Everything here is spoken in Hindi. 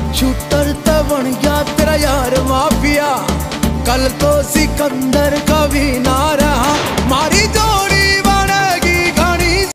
शूटर तो बन गया तेरा यार माफिया, कल तो सिकंदर का भी ना रहा।